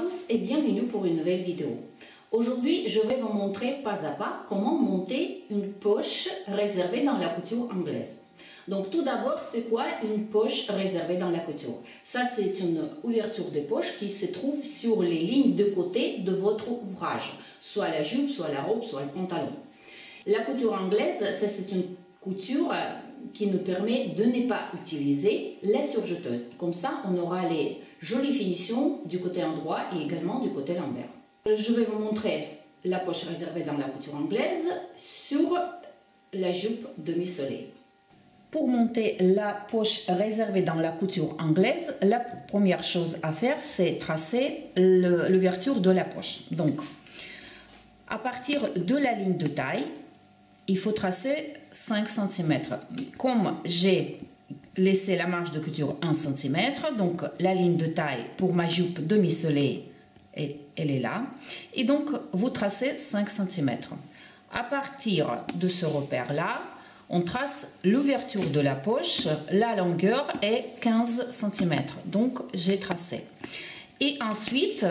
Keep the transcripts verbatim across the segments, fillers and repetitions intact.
tous et bienvenue pour une nouvelle vidéo. Aujourd'hui, je vais vous montrer pas à pas comment monter une poche réservée dans la couture anglaise. Donc tout d'abord, c'est quoi une poche réservée dans la couture? Ça, c'est une ouverture de poche qui se trouve sur les lignes de côté de votre ouvrage, soit la jupe, soit la robe, soit le pantalon. La couture anglaise, ça c'est une couture qui nous permet de ne pas utiliser les surjeteuses. Comme ça, on aura les jolies finitions du côté endroit et également du côté l'envers. Je vais vous montrer la poche réservée dans la couture anglaise sur la jupe demi-soleil. Pour monter la poche réservée dans la couture anglaise, la première chose à faire, c'est tracer l'ouverture de la poche. Donc, à partir de la ligne de taille, il faut tracer cinq centimètres. Comme j'ai laissé la marge de couture un centimètre, donc la ligne de taille pour ma jupe demi-soleil, elle est là. Et donc, vous tracez cinq centimètres. À partir de ce repère-là, on trace l'ouverture de la poche. La longueur est quinze centimètres. Donc, j'ai tracé. Et ensuite,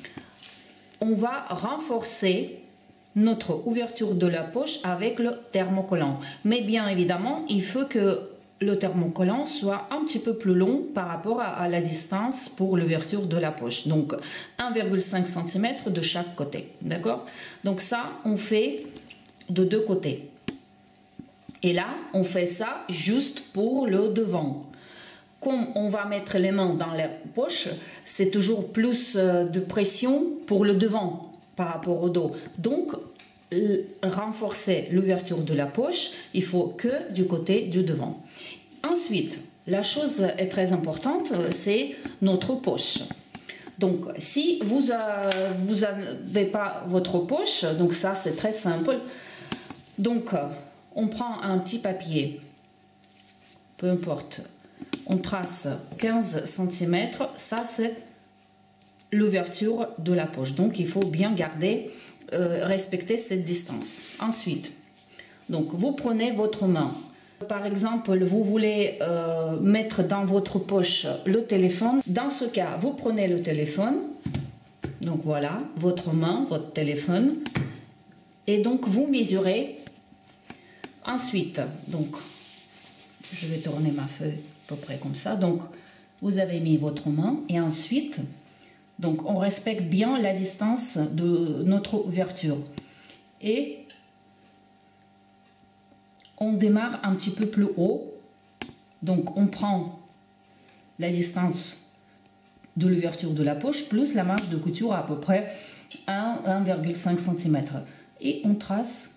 on va renforcer notre ouverture de la poche avec le thermocollant. Mais bien évidemment, il faut que le thermocollant soit un petit peu plus long par rapport à, à la distance pour l'ouverture de la poche. Donc, un virgule cinq centimètres de chaque côté. D'accord? Donc ça, on fait de deux côtés. Et là, on fait ça juste pour le devant. Comme on va mettre les mains dans la poche, c'est toujours plus de pression pour le devant par rapport au dos. Donc, renforcer l'ouverture de la poche, il faut que du côté du devant. Ensuite, la chose est très importante, c'est notre poche. Donc, si vous n'avez pas votre poche, donc ça c'est très simple. Donc, on prend un petit papier, peu importe, on trace quinze centimètres, ça c'est l'ouverture de la poche. Donc, il faut bien garder, euh, respecter cette distance. Ensuite, donc, vous prenez votre main. Par exemple, vous voulez euh, mettre dans votre poche le téléphone. Dans ce cas, vous prenez le téléphone. Donc, voilà, votre main, votre téléphone. Et donc, vous mesurez. Ensuite, donc, je vais tourner ma feuille à peu près comme ça. Donc, vous avez mis votre main et ensuite, donc, on respecte bien la distance de notre ouverture. Et on démarre un petit peu plus haut. Donc, on prend la distance de l'ouverture de la poche plus la marge de couture à, à peu près un virgule cinq centimètres. Et on trace.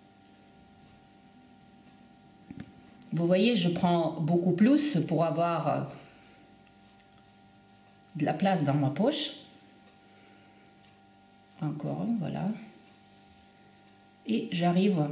Vous voyez, je prends beaucoup plus pour avoir de la place dans ma poche. Encore, voilà. Et j'arrive.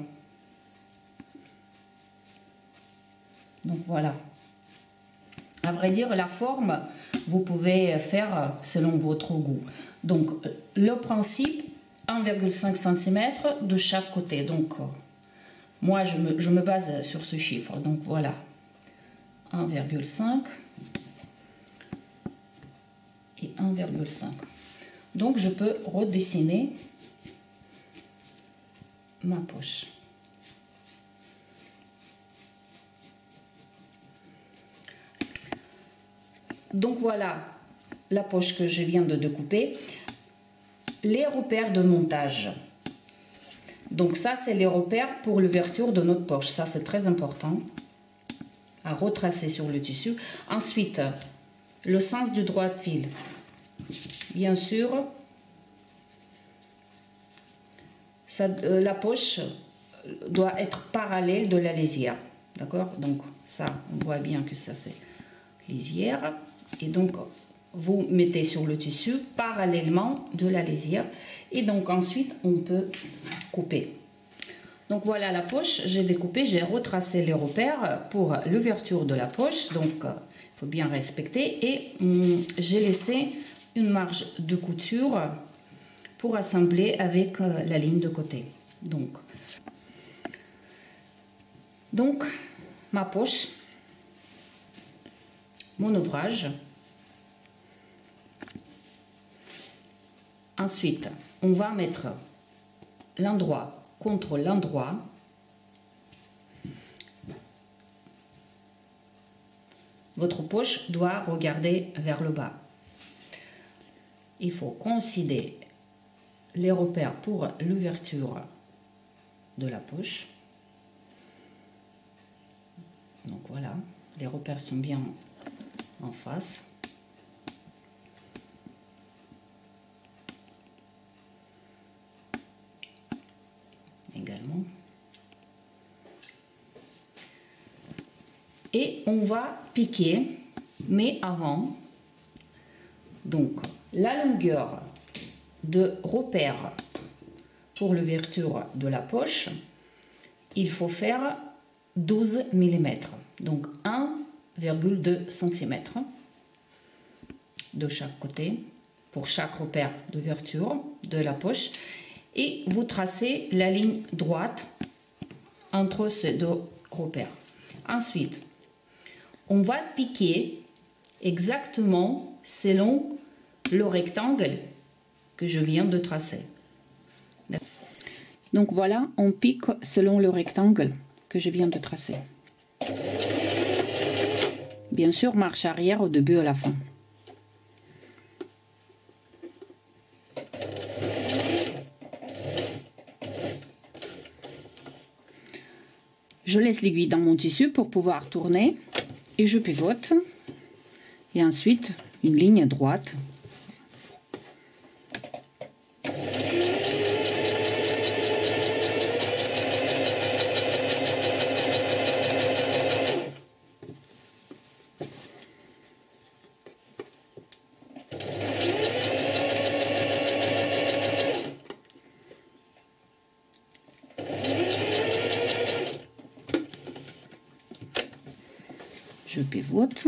Donc voilà. À vrai dire, la forme, vous pouvez faire selon votre goût. Donc, le principe, un virgule cinq centimètres de chaque côté. Donc, moi, je me, je me base sur ce chiffre. Donc, voilà. un virgule cinq. Et un virgule cinq. Donc, je peux redessiner ma poche. Donc, voilà la poche que je viens de découper. Les repères de montage. Donc, ça, c'est les repères pour l'ouverture de notre poche. Ça, c'est très important à retracer sur le tissu. Ensuite, le sens du droit de fil. Bien sûr, ça, euh, la poche doit être parallèle de la lisière. D'accord? Donc, ça, on voit bien que ça, c'est lisière. Et donc, vous mettez sur le tissu parallèlement de la lisière. Et donc, ensuite, on peut couper. Donc, voilà la poche. J'ai découpé, j'ai retracé les repères pour l'ouverture de la poche. Donc, il faut bien respecter. Et hum, j'ai laissé une marge de couture pour assembler avec euh, la ligne de côté. Donc, donc, ma poche, mon ouvrage. Ensuite, on va mettre l'endroit contre l'endroit. Votre poche doit regarder vers le bas. Il faut considérer les repères pour l'ouverture de la poche. Donc voilà, les repères sont bien en face. Également. Et on va piquer, mais avant, donc la longueur de repère pour l'ouverture de la poche, il faut faire douze millimètres, donc un virgule deux centimètres de chaque côté pour chaque repère d'ouverture de la poche, et vous tracez la ligne droite entre ces deux repères. Ensuite, on va piquer exactement selon le rectangle que je viens de tracer. Donc voilà, on pique selon le rectangle que je viens de tracer. Bien sûr, marche arrière au début et à la fin. Je laisse l'aiguille dans mon tissu pour pouvoir tourner et je pivote. Et ensuite, une ligne droite. Je pivote.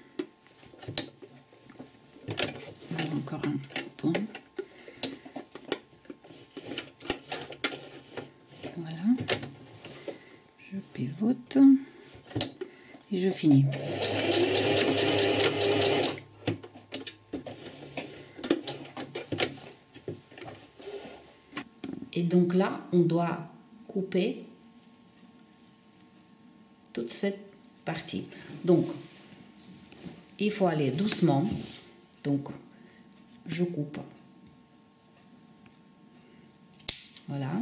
Encore un point. Voilà. Je pivote et je finis. Et donc là, on doit couper toute cette partie. Donc, il faut aller doucement. Donc, je coupe. Voilà.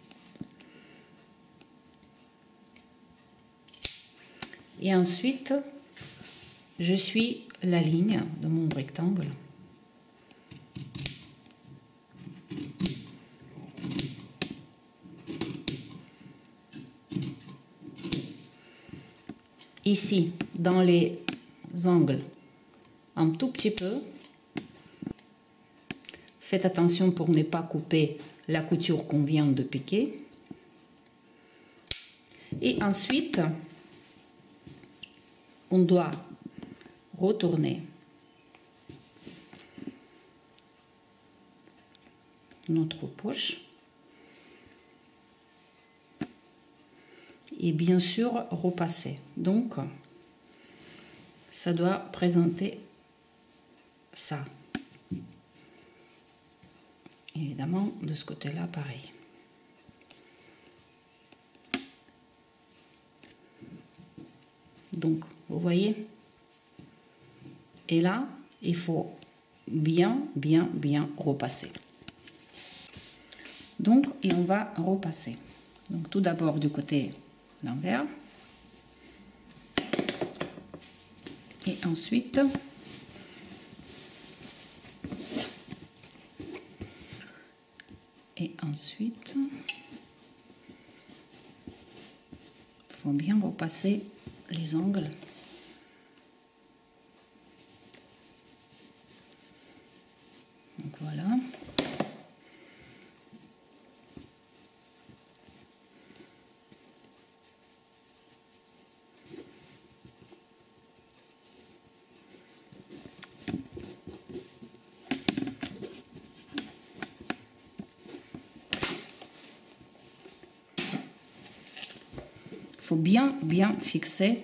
Et ensuite, je suis la ligne de mon rectangle. Ici, dans les angles, un tout petit peu. Faites attention pour ne pas couper la couture qu'on vient de piquer. Et ensuite, on doit retourner notre poche. Et bien sûr, repasser. Donc, ça doit présenter ça. Évidemment, de ce côté-là, pareil. Donc, vous voyez? Et là, il faut bien, bien, bien repasser. Donc, et on va repasser. Donc, tout d'abord du côté l'envers. Et ensuite, et ensuite, il faut bien repasser les angles. Donc voilà. Il faut bien, bien fixer.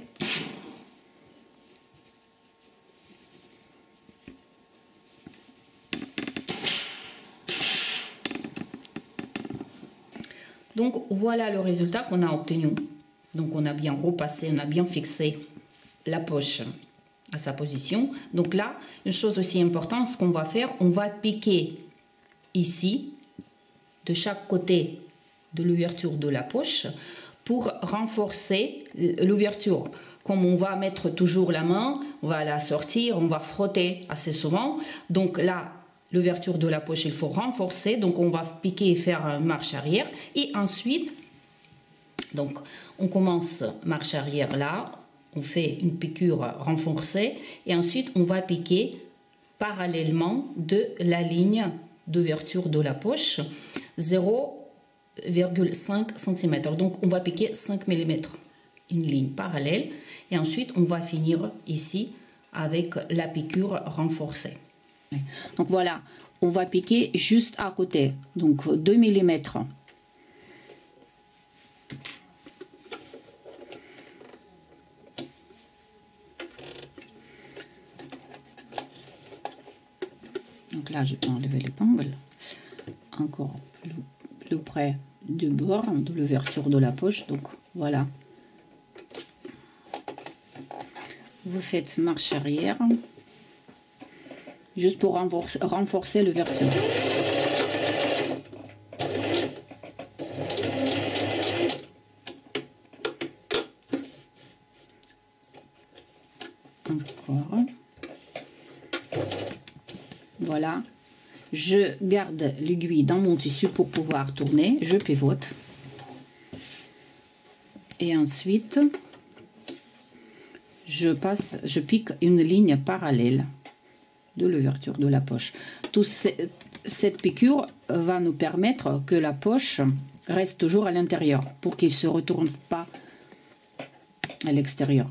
Donc voilà le résultat qu'on a obtenu. Donc on a bien repassé, on a bien fixé la poche à sa position. Donc là, une chose aussi importante, ce qu'on va faire, on va piquer ici, de chaque côté de l'ouverture de la poche, pour renforcer l'ouverture. Comme on va mettre toujours la main, on va la sortir, on va frotter assez souvent. Donc là, l'ouverture de la poche, il faut renforcer. Donc on va piquer et faire une marche arrière. Et ensuite, donc on commence marche arrière là, on fait une piqûre renforcée. Et ensuite, on va piquer parallèlement de la ligne d'ouverture de la poche, zéro virgule cinq centimètres. Donc on va piquer cinq millimètres, une ligne parallèle. Et ensuite, on va finir ici avec la piqûre renforcée. Donc voilà, on va piquer juste à côté, donc deux millimètres. Donc là, je peux enlever l'épingle. Encore plus, plus près du bord de l'ouverture de la poche. Donc voilà. Vous faites marche arrière. Juste pour renforcer, renforcer l'ouverture. Encore. Voilà. Je garde l'aiguille dans mon tissu pour pouvoir tourner. Je pivote. Et ensuite, je passe, je pique une ligne parallèle de l'ouverture de la poche. Tout ce, cette piqûre va nous permettre que la poche reste toujours à l'intérieur pour qu'il ne se retourne pas à l'extérieur.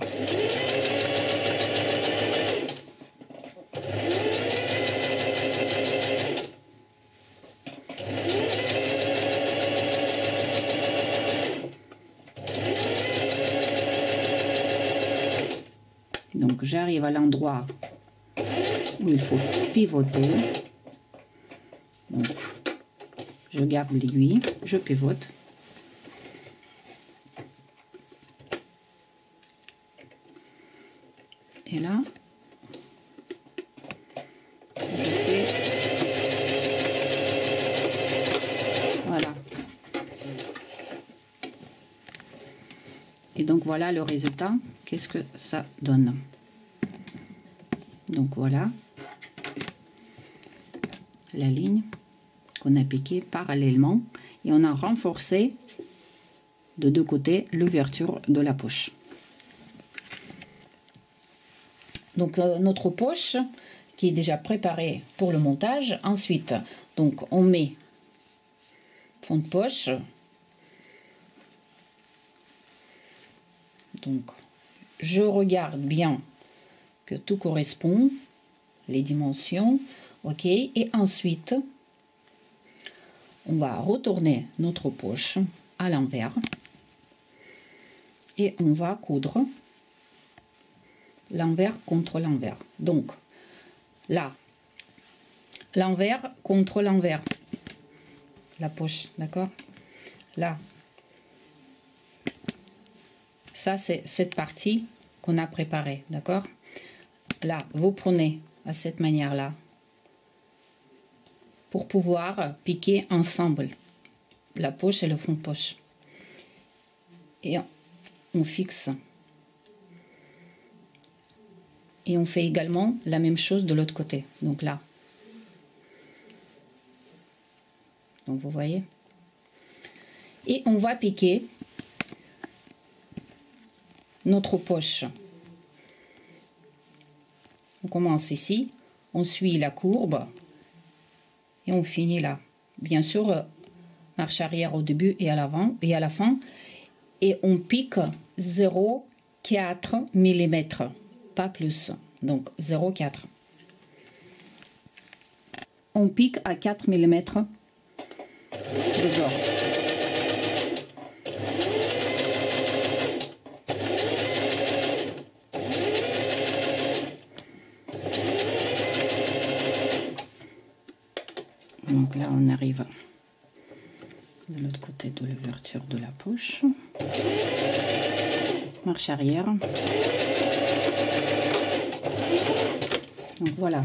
Donc j'arrive à l'endroit où il faut pivoter. Donc, je garde l'aiguille, je pivote. Et là, je fais... Voilà. Et donc voilà le résultat. Qu'est-ce que ça donne? Donc voilà la ligne qu'on a piquée parallèlement et on a renforcé de deux côtés l'ouverture de la poche. Donc euh, notre poche qui est déjà préparée pour le montage. Ensuite, donc on met fond de poche. Donc je regarde bien que tout correspond, les dimensions, ok, et ensuite on va retourner notre poche à l'envers et on va coudre l'envers contre l'envers. Donc là, l'envers contre l'envers, la poche, d'accord? Là, ça c'est cette partie qu'on a préparée, d'accord? Là, vous prenez à cette manière-là pour pouvoir piquer ensemble la poche et le fond de poche. Et on fixe. Et on fait également la même chose de l'autre côté. Donc là. Donc vous voyez. Et on va piquer notre poche. On commence ici, on suit la courbe et on finit là. Bien sûr, marche arrière au début et à l'avant et à la fin. Et on pique zéro virgule quatre millimètres, pas plus. Donc zéro virgule quatre. On pique à quatre millimètres de bord. Donc là, on arrive de l'autre côté de l'ouverture de la poche. Marche arrière. Donc voilà.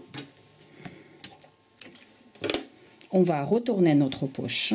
On va retourner notre poche.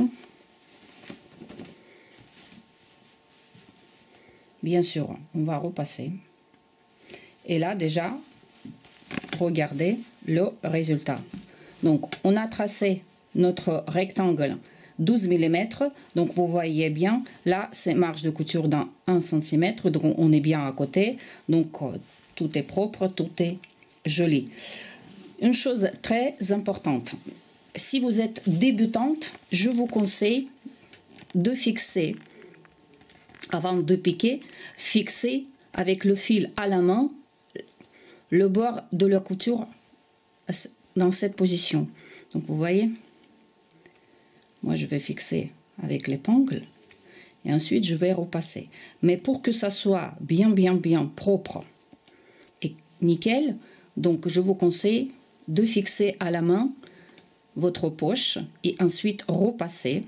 Bien sûr, on va repasser. Et là, déjà, regardez le résultat. Donc, on a tracé notre rectangle douze millimètres. Donc, vous voyez bien, là, c'est marge de couture dans un centimètre. Donc, on est bien à côté. Donc, tout est propre, tout est joli. Une chose très importante. Si vous êtes débutante, je vous conseille de fixer, avant de piquer, fixer avec le fil à la main le bord de la couture dans cette position. Donc vous voyez, moi je vais fixer avec l'épingle et ensuite je vais repasser. Mais pour que ça soit bien bien bien propre et nickel, donc je vous conseille de fixer à la main votre poche et ensuite repasser.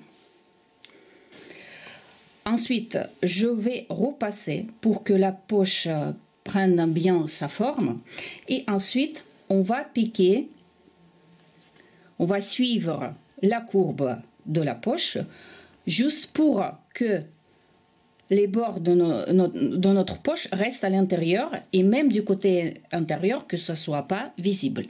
Ensuite, je vais repasser pour que la poche prenne bien sa forme. Et ensuite, on va piquer, on va suivre la courbe de la poche, juste pour que les bords de, no, no, de notre poche restent à l'intérieur et même du côté intérieur, que ce ne soit pas visible.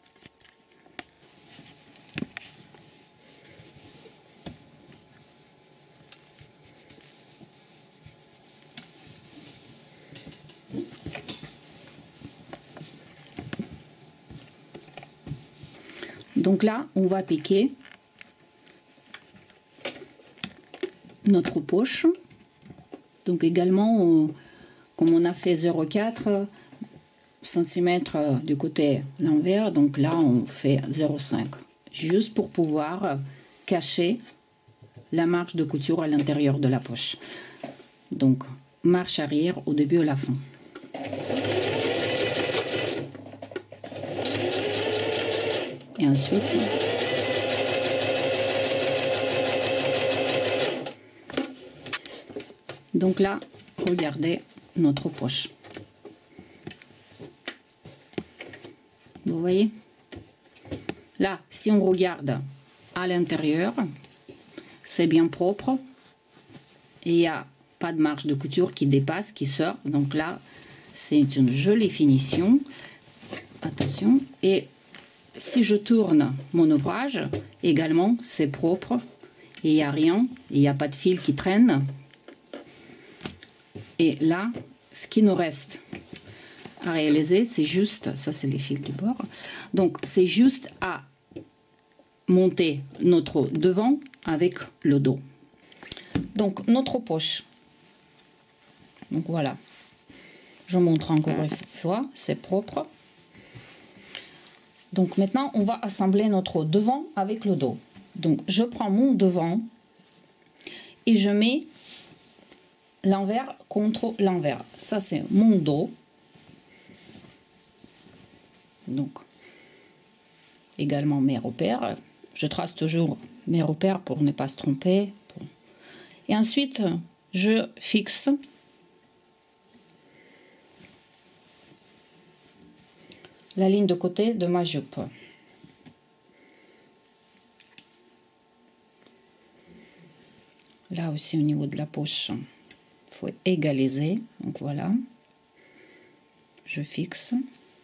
Donc là, on va piquer notre poche. Donc également, on, comme on a fait zéro virgule quatre centimètres du côté l'envers, donc là, on fait zéro virgule cinq. Juste pour pouvoir cacher la marge de couture à l'intérieur de la poche. Donc, marche arrière au début et à la fin. Et ensuite, donc là, regardez notre poche. Vous voyez? Là, si on regarde à l'intérieur, c'est bien propre. Et il n'y a pas de marge de couture qui dépasse, qui sort. Donc là, c'est une jolie finition. Attention. Et si je tourne mon ouvrage, également, c'est propre. Et il n'y a rien. Il n'y a pas de fil qui traîne. Et là, ce qui nous reste à réaliser, c'est juste, ça c'est les fils du bord, donc c'est juste à monter notre devant avec le dos. Donc notre poche, donc voilà, je montre encore une fois, c'est propre. Donc maintenant on va assembler notre devant avec le dos. Donc je prends mon devant et je mets l'envers contre l'envers. Ça c'est mon dos. Donc également mes repères. Je trace toujours mes repères pour ne pas se tromper. Et ensuite je fixe la ligne de côté de ma jupe. Là aussi au niveau de la poche, il faut égaliser. Donc voilà, je fixe.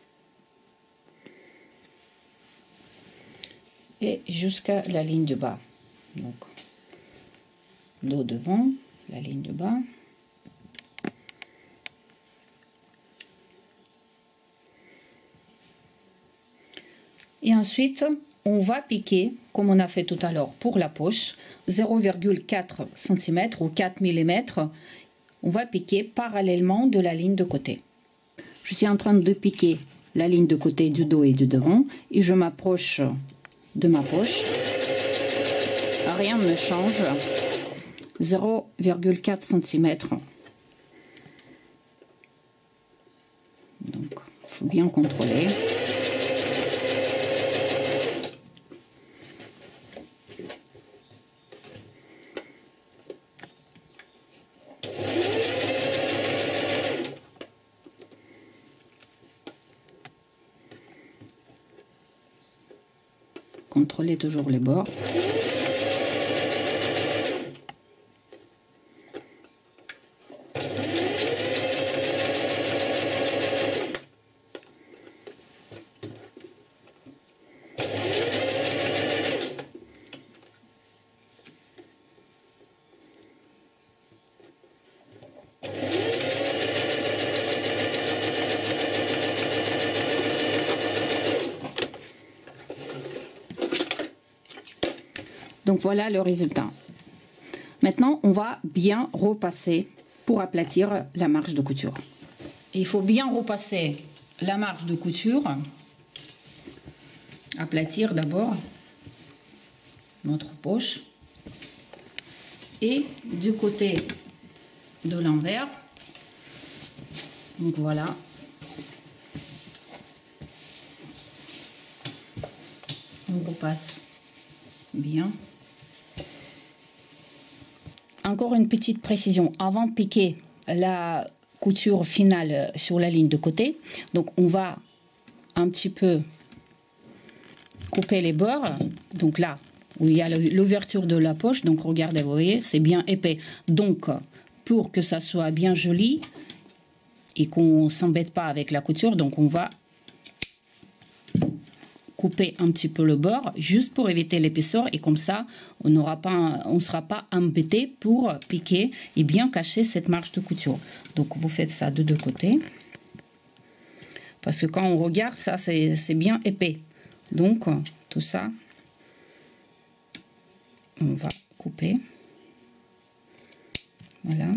Et jusqu'à la ligne du bas. Donc, dos devant, la ligne du bas. Et ensuite, on va piquer, comme on a fait tout à l'heure pour la poche, zéro virgule quatre centimètres ou quatre millimètres. On va piquer parallèlement de la ligne de côté. Je suis en train de piquer la ligne de côté du dos et du devant. Et je m'approche de ma poche. Rien ne change. zéro virgule quatre centimètres. Donc, il faut bien contrôler. Contrôlez toujours les bords. Donc voilà le résultat. Maintenant, on va bien repasser pour aplatir la marge de couture. Il faut bien repasser la marge de couture. Aplatir d'abord notre poche. Et du côté de l'envers, donc voilà. On repasse bien. Encore une petite précision, avant de piquer la couture finale sur la ligne de côté, donc on va un petit peu couper les bords, donc là où il y a l'ouverture de la poche, donc regardez, vous voyez, c'est bien épais, donc pour que ça soit bien joli et qu'on ne s'embête pas avec la couture, donc on va couper un petit peu le bord juste pour éviter l'épaisseur et comme ça on n'aura pas on sera pas embêté pour piquer et bien cacher cette marge de couture. Donc vous faites ça de deux côtés parce que quand on regarde ça c'est bien épais, donc tout ça on va couper, voilà.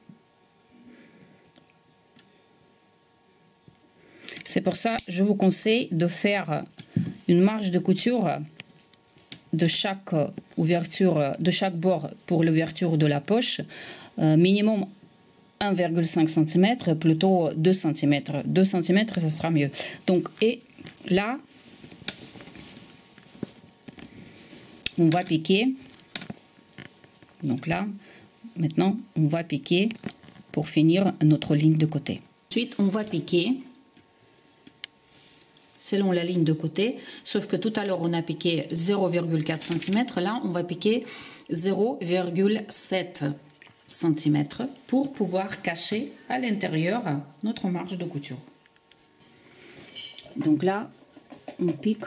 C'est pour ça que je vous conseille de faire une marge de couture de chaque ouverture, de chaque bord pour l'ouverture de la poche, euh, minimum un virgule cinq centimètres, plutôt deux centimètres. deux centimètres, ça sera mieux. Donc, et là, on va piquer. Donc là, maintenant, on va piquer pour finir notre ligne de côté. Ensuite, on va piquer selon la ligne de côté, sauf que tout à l'heure on a piqué zéro virgule quatre centimètres, là on va piquer zéro virgule sept centimètres pour pouvoir cacher à l'intérieur notre marge de couture. Donc là on pique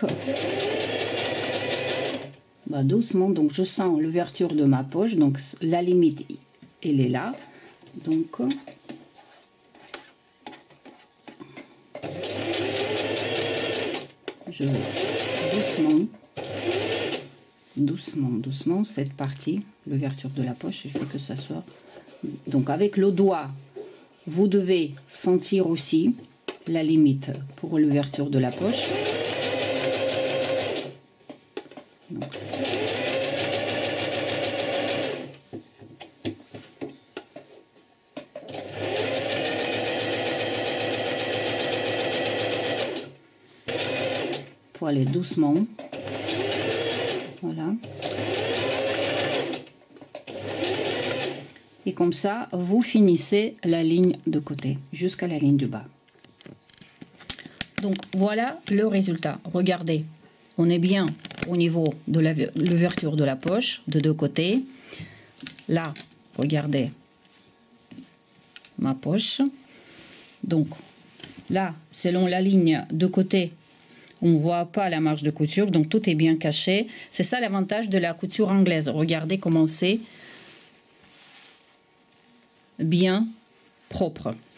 bah, doucement, donc je sens l'ouverture de ma poche, donc la limite elle est là, donc je doucement, doucement, doucement, cette partie, l'ouverture de la poche, il faut que ça soit. Donc avec le doigt, vous devez sentir aussi la limite pour l'ouverture de la poche. Donc, faut aller doucement, voilà, et comme ça vous finissez la ligne de côté jusqu'à la ligne du bas. Donc voilà le résultat. Regardez, on est bien au niveau de l'ouverture de la poche de deux côtés. Là, regardez ma poche. Donc là, selon la ligne de côté, on ne voit pas la marge de couture, donc tout est bien caché. C'est ça l'avantage de la couture anglaise. Regardez comment c'est bien propre.